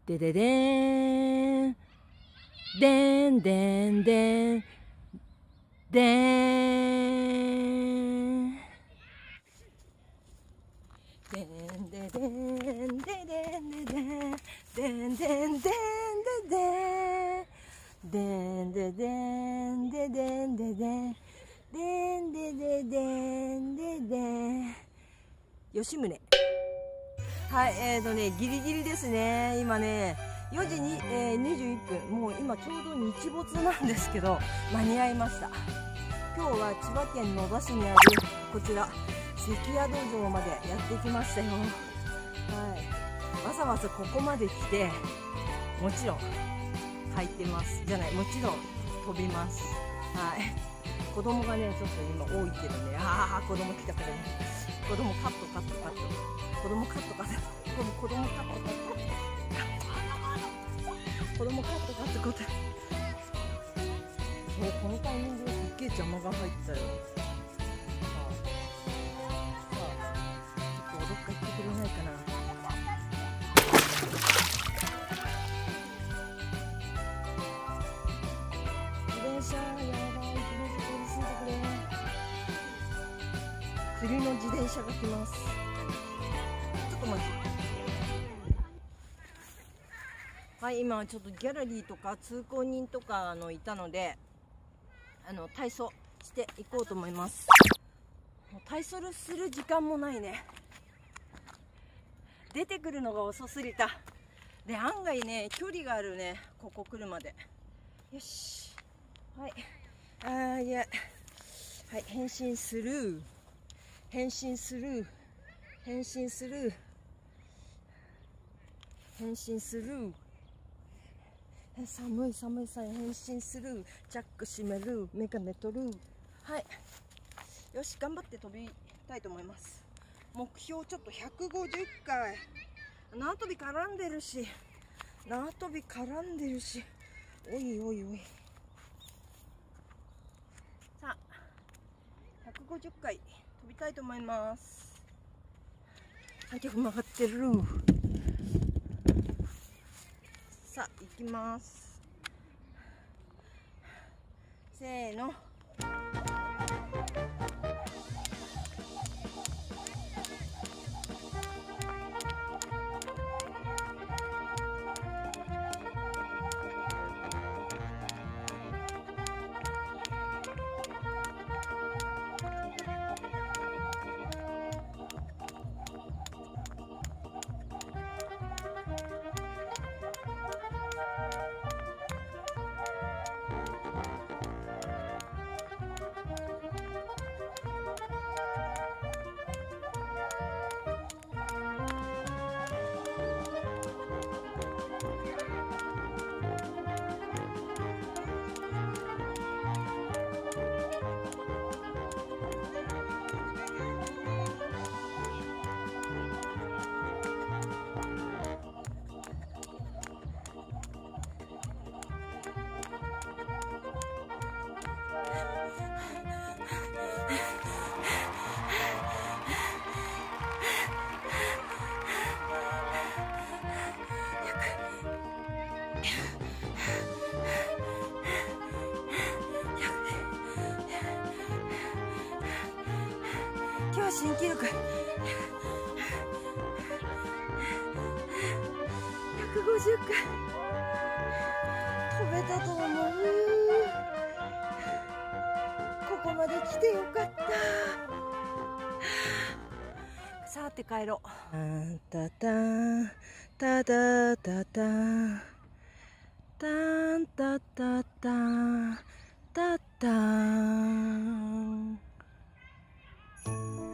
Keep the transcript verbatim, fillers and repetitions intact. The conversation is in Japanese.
でででーん、でんでんでん、でーん。でんででんででんででんでんでんでんでんでんでんでんでんででんででんでんでででんででん。吉宗。はい、えーとね、ギリギリですね。今ね、よじに、えー、にじゅういっぷん、もう今ちょうど日没なんですけど、間に合いました。今日は千葉県野田市にあるこちら関宿城までやってきましたよ。はい、わざわざここまで来て、もちろん入ってますじゃない、もちろん飛びます。はい、子供がねちょっと今多いけどね、ああ子供来たからね、子供カットカットカット、子供カットカット、子供カットカット子供カットカットカット。もうこのタイミングですっげえ邪魔が入ったよ。さあ、さあ、ちょっとどっか行ってくれないかな。自転車やばい、自転車通り過ぎてくれ。釣りの自転車が来ます。ちょっと待って。はい、今ちょっとギャラリーとか通行人とかあのいたので、あの体操していこうと思います。もう体操する時間もないね。出てくるのが遅すぎた。で、案外ね距離があるね、ここ来るまで。よし、はい、あーいや、はい、変身する変身する変身する変身する、寒い寒いさえ変身する、チャック閉める、メガネ取る。はい、よし頑張って飛びたいと思います。目標ちょっとひゃくごじゅっかい、縄跳び絡んでるし縄跳び絡んでるしおいおいおい。さあひゃくごじゅっかい飛びたいと思います。観客曲がってる。さあ行きます。せーの。今日新記録ひゃくごじゅっかい飛べたと思う。ここまで来てよかった。さて帰ろう。タタンタタタタンタンタタタンタタン。